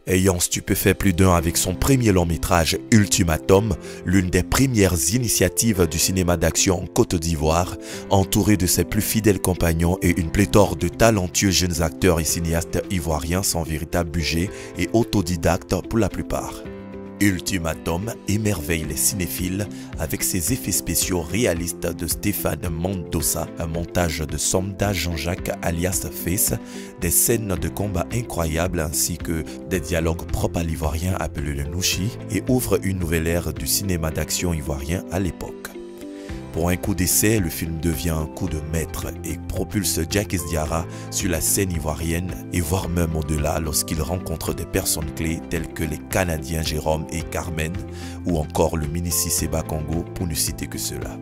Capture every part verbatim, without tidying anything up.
Ayant stupéfait plus d'un avec son premier long métrage Ultimatum, l'une des premières initiatives du cinéma d'action en Côte d'Ivoire, entouré de ses plus fidèles compagnons et une pléthore de talentueux jeunes acteurs et cinéastes ivoiriens sans véritable budget et autodidactes pour la plupart. Ultimatum émerveille les cinéphiles avec ses effets spéciaux réalistes de Stéphane Mendoza, un montage de Somda Jean-Jacques alias Face, des scènes de combat incroyables ainsi que des dialogues propres à l'ivoirien appelé le Nouchi et ouvre une nouvelle ère du cinéma d'action ivoirien à l'époque. Pour un coup d'essai, le film devient un coup de maître et propulse Jacques Diarra sur la scène ivoirienne et voire même au-delà lorsqu'il rencontre des personnes clés telles que les Canadiens Jérôme et Carmen ou encore le Minici Seba Congo pour ne citer que cela.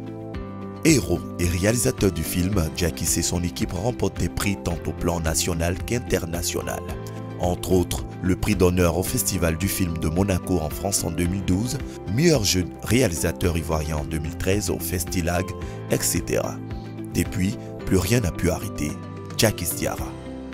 Héros et réalisateur du film, Jacques et son équipe remportent des prix tant au plan national qu'international. Entre autres, le prix d'honneur au Festival du film de Monaco en France en deux mille douze, meilleur jeune réalisateur ivoirien en deux mille treize au Festilag, et cetera. Depuis, plus rien n'a pu arrêter Jacques Diarra.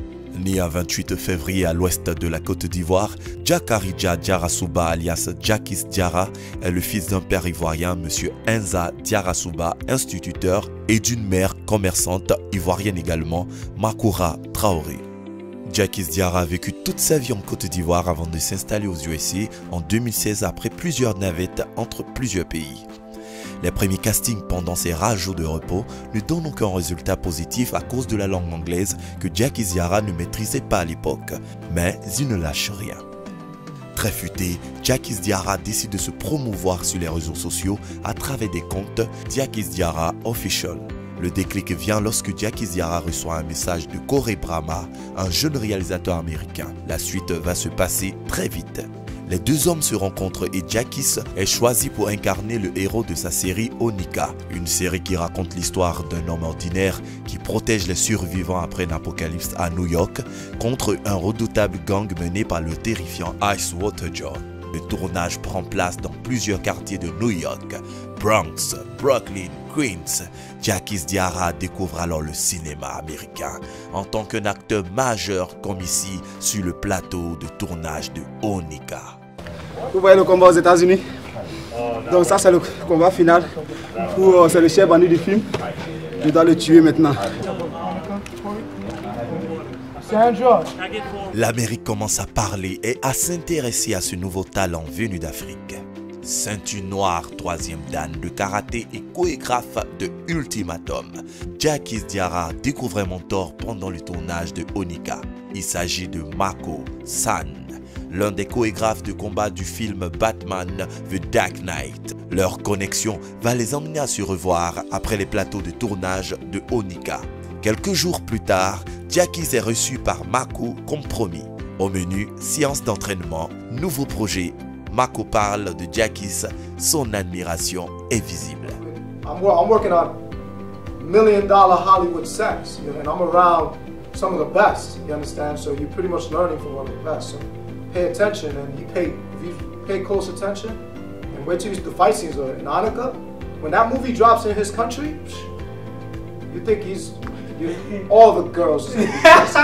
Né un vingt-huit février à l'ouest de la Côte d'Ivoire, Djakarija Diarra-Souba alias Jacques Diarra est le fils d'un père ivoirien, M. Enza Diarra-Souba, instituteur, et d'une mère commerçante ivoirienne également, Makoura Traoré. Jacques Diarra a vécu toute sa vie en Côte d'Ivoire avant de s'installer aux U S A en deux mille seize après plusieurs navettes entre plusieurs pays. Les premiers castings pendant ces rares jours de repos ne donnent aucun résultat positif à cause de la langue anglaise que Jacques Diarra ne maîtrisait pas à l'époque, mais il ne lâche rien. Très futé, Jacques Diarra décide de se promouvoir sur les réseaux sociaux à travers des comptes Jacques Diarra Official. Le déclic vient lorsque Jacques Diarra reçoit un message de Corey Brama, un jeune réalisateur américain. La suite va se passer très vite. Les deux hommes se rencontrent et Jacques est choisi pour incarner le héros de sa série Onika, une série qui raconte l'histoire d'un homme ordinaire qui protège les survivants après un apocalypse à New York contre un redoutable gang mené par le terrifiant Ice Water John. Le tournage prend place dans plusieurs quartiers de New York, Bronx, Brooklyn, Queens. Jacques Diarra découvre alors le cinéma américain en tant qu'un acteur majeur comme ici sur le plateau de tournage de Onika. Vous voyez le combat aux États-Unis? Donc ça c'est le combat final. C'est le chef bandit du film. Je dois le tuer maintenant. L'Amérique commence à parler et à s'intéresser à ce nouveau talent venu d'Afrique. Ceinture noire, troisième dan de karaté et chorégraphe de Ultimatum, Jacques Diarra découvre un mentor pendant le tournage de Onika. Il s'agit de Mako San, l'un des chorégraphes de combat du film Batman The Dark Knight. Leur connexion va les emmener à se revoir après les plateaux de tournage de Onika. Quelques jours plus tard, Jacques est reçu par Mako comme promis. Au menu, séance d'entraînement, nouveau projet. Mako parle de Jacques, son admiration est visible. I'm, I'm working on million dollar Hollywood sets, you know, and I'm around some of the best, you understand? So you're pretty much learning from one of the best. So pay attention, and you pay, if you pay close attention, and wait till the fight scenes are in Annika, when that movie drops in his country, you think he's, you, all the girls. Man,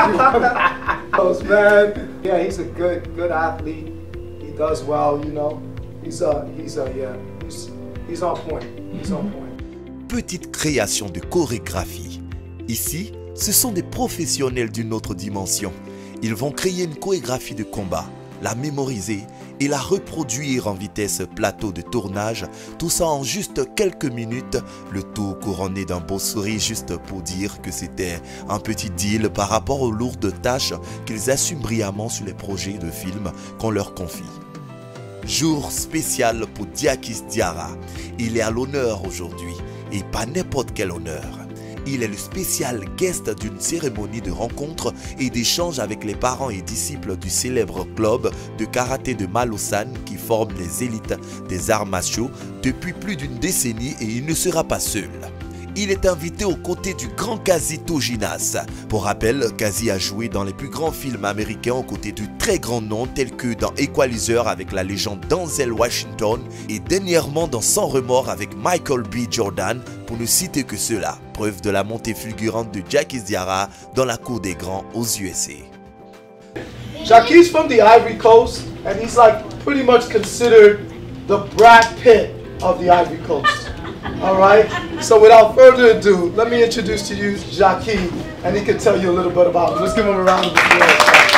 yeah, he's a good, good athlete. He does well, you know. He's uh, he's uh, yeah, he's, he's on point. He's on point. Petite création de chorégraphie. Ici, ce sont des professionnels d'une autre dimension. Ils vont créer une chorégraphie de combat, la mémoriser et la reproduire en vitesse plateau de tournage, tout ça en juste quelques minutes, le tout couronné d'un beau sourire juste pour dire que c'était un petit deal par rapport aux lourdes tâches qu'ils assument brillamment sur les projets de films qu'on leur confie. Jour spécial pour Jacques Diarra. Il est à l'honneur aujourd'hui, et pas n'importe quel honneur. Il est le spécial guest d'une cérémonie de rencontre et d'échange avec les parents et disciples du célèbre club de karaté de Malosan qui forme les élites des arts martiaux depuis plus d'une décennie, et il ne sera pas seul. Il est invité aux côtés du grand Kazi Toginas. Pour rappel, Kazi a joué dans les plus grands films américains aux côtés de très grands noms tels que dans Equalizer avec la légende Denzel Washington et dernièrement dans Sans remords avec Michael B. Jordan, pour ne citer que cela. Preuve de la montée fulgurante de Jacques Diarra dans la cour des grands aux U S A. Jacquie's from the Ivory Coast, and he's like pretty much considered the Brad Pitt of the Ivory Coast. All right? So without further ado, let me introduce to you Jackie, and he can tell you a little bit about him. Let's give him a round of applause.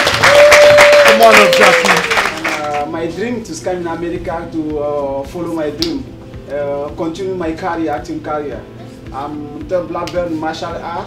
Come on up, Jackie. Uh, my dream to come in America to uh, follow my dream, uh, continue my career, acting career. I'm the black belt in martial art.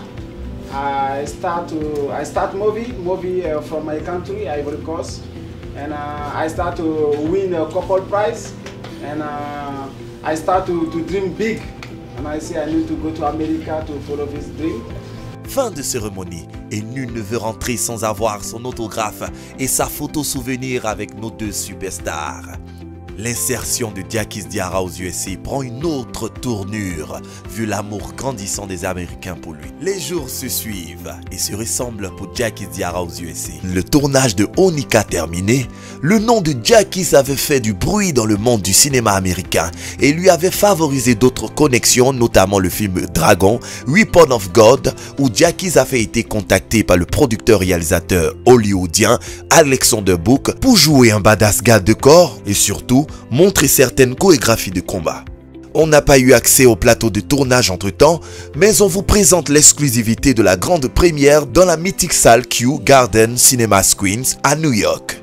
I start to I start movie movie uh, from my country, Ivory Coast, and uh, I start to win a couple prize, and uh, I start to, to dream big, and I say I need to go to America to follow this dream. Fin de cérémonie et nul ne veut rentrer sans avoir son autographe et sa photo souvenir avec nos deux superstars. L'insertion de Diakis Diarra aux U S A prend une autre tournure, vu l'amour grandissant des Américains pour lui. Les jours se suivent et se ressemblent pour Diakis Diarra aux U S A. Le tournage de Onika terminé, le nom de Diakis avait fait du bruit dans le monde du cinéma américain et lui avait favorisé d'autres connexions, notamment le film Dragon, Weapon of God, où Diakis avait été contacté par le producteur-réalisateur hollywoodien Alexander Book pour jouer un badass garde de corps et surtout montrer certaines chorégraphies de combat. On n'a pas eu accès au plateau de tournage entre temps, mais on vous présente l'exclusivité de la grande première dans la mythique salle Q Garden Cinema Screens à New York.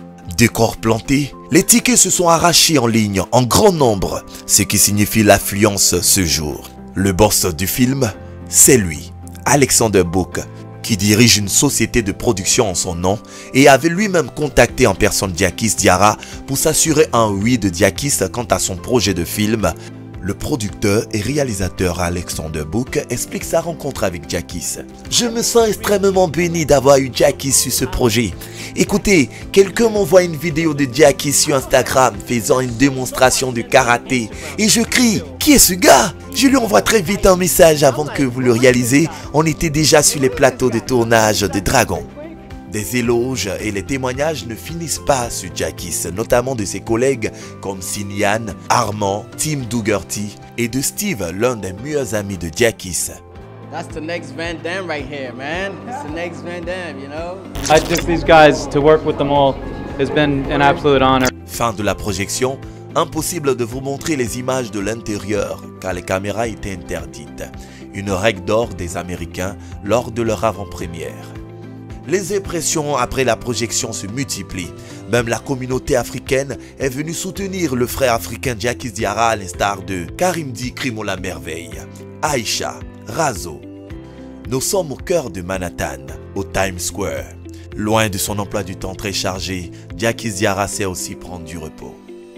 Décor planté, les tickets se sont arrachés en ligne en grand nombre, ce qui signifie l'affluence ce jour. Le boss du film, c'est lui, Alexander Book, qui dirige une société de production en son nom et avait lui-même contacté en personne Diakis Diarra pour s'assurer un oui de Diakis quant à son projet de film. Le producteur et réalisateur Alexander Book explique sa rencontre avec Diakis. « Je me sens extrêmement béni d'avoir eu Diakis sur ce projet. Écoutez, quelqu'un m'envoie une vidéo de Diakis sur Instagram faisant une démonstration de karaté et je crie « Qui est ce gars ?» Je lui envoie très vite un message avant que vous le réalisiez. On était déjà sur les plateaux de tournage de Dragon. Des éloges et les témoignages ne finissent pas sur Diakis, notamment de ses collègues comme Sinian, Armand, Tim Dougherty et de Steve, l'un des meilleurs amis de Diakis. That's the next Van Damme right here, man. It's the next Van Damme, you know. I just these guys to work with them all has been an absolute honor. Fin de la projection, impossible de vous montrer les images de l'intérieur car les caméras étaient interdites. Une règle d'or des Américains lors de leur avant-première. Les impressions après la projection se multiplient. Même la communauté africaine est venue soutenir le frère africain Diakis Diarra à l'instar de Karimdi Crimo la Merveille, Aïcha, Razo. Nous sommes au cœur de Manhattan, au Times Square. Loin de son emploi du temps très chargé, Diakis Diarra sait aussi prendre du repos.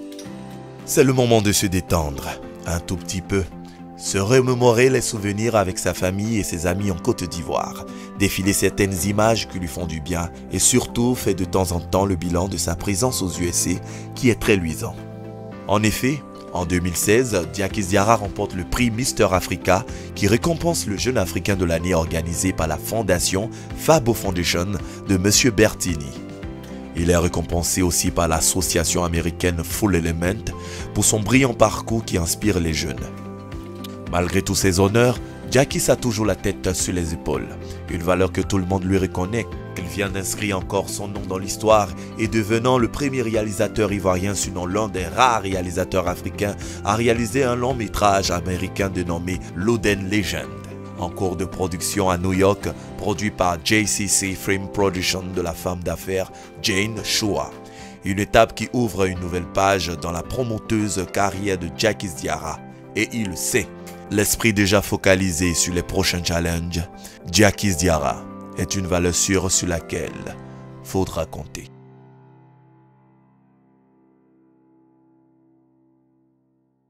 C'est le moment de se détendre, un tout petit peu. Se remémorer les souvenirs avec sa famille et ses amis en Côte d'Ivoire, défiler certaines images qui lui font du bien et surtout fait de temps en temps le bilan de sa présence aux U S A qui est très luisant. En effet, en deux mille seize, Diakis Diarra remporte le prix Mister Africa qui récompense le jeune africain de l'année organisé par la fondation Fabo Foundation de M. Bertini. Il est récompensé aussi par l'association américaine Full Element pour son brillant parcours qui inspire les jeunes. Malgré tous ces honneurs, Diakis a toujours la tête sur les épaules, une valeur que tout le monde lui reconnaît. Il vient d'inscrire encore son nom dans l'histoire et devenant le premier réalisateur ivoirien, sinon l'un des rares réalisateurs africains à réaliser un long métrage américain dénommé Loden Legend. En cours de production à New York, produit par J C C Film Production de la femme d'affaires Jane Chua. Une étape qui ouvre une nouvelle page dans la promoteuse carrière de Diakis Diarra. Et il le sait. L'esprit déjà focalisé sur les prochains challenges, Diakis Diarra est une valeur sûre sur laquelle faudra compter.